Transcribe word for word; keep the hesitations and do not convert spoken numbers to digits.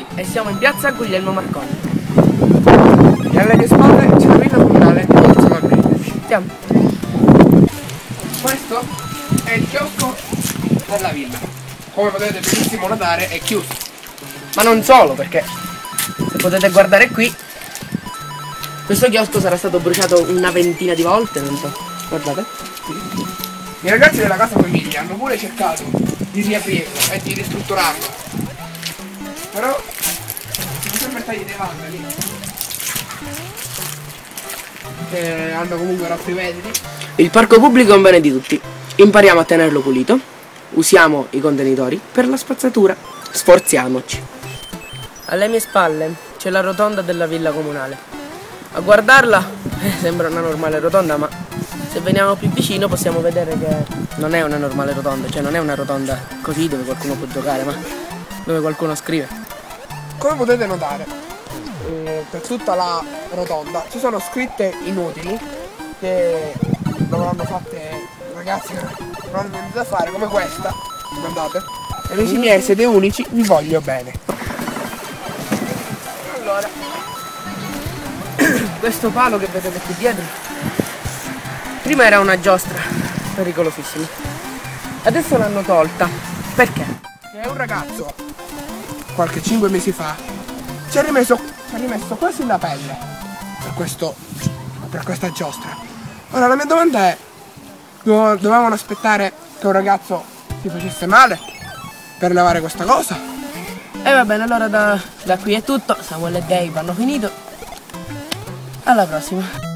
e siamo in piazza Guglielmo Marconi. E alle mie spalle c'è la villa comunale di Piazza Margherita. Andiamo. Questo è il chiosco della villa. Come potete benissimo notare è chiuso. Ma non solo, perché se potete guardare qui, questo chiosco sarà stato bruciato una ventina di volte, non so. Guardate. I ragazzi della casa famiglia hanno pure cercato di riaprirlo e di ristrutturarlo. Però sono sempre stati dei vandali che hanno comunque rotto i vetri. Il parco pubblico è un bene di tutti. Impariamo a tenerlo pulito, usiamo i contenitori per la spazzatura, sforziamoci. Alle mie spalle c'è la rotonda della villa comunale. A guardarla eh, sembra una normale rotonda, ma se veniamo più vicino possiamo vedere che non è una normale rotonda, cioè non è una rotonda così dove qualcuno può giocare, ma dove qualcuno scrive. Come potete notare, eh, per tutta la rotonda ci sono scritte inutili che dovranno fatte ragazzi che non hanno niente da fare, come questa. Guardate. Amici miei, siete unici, vi voglio bene. Allora, questo palo che vedete qui dietro prima era una giostra pericolosissima, adesso l'hanno tolta. Perché? È un ragazzo qualche cinque mesi fa ci ha rimesso, ci ha rimesso quasi la pelle per, questo, per questa giostra. Ora la mia domanda è: dovevano aspettare che un ragazzo si facesse male per levare questa cosa? E va bene, allora da, da qui è tutto. Samuel e Dave hanno finito. Alla prossima.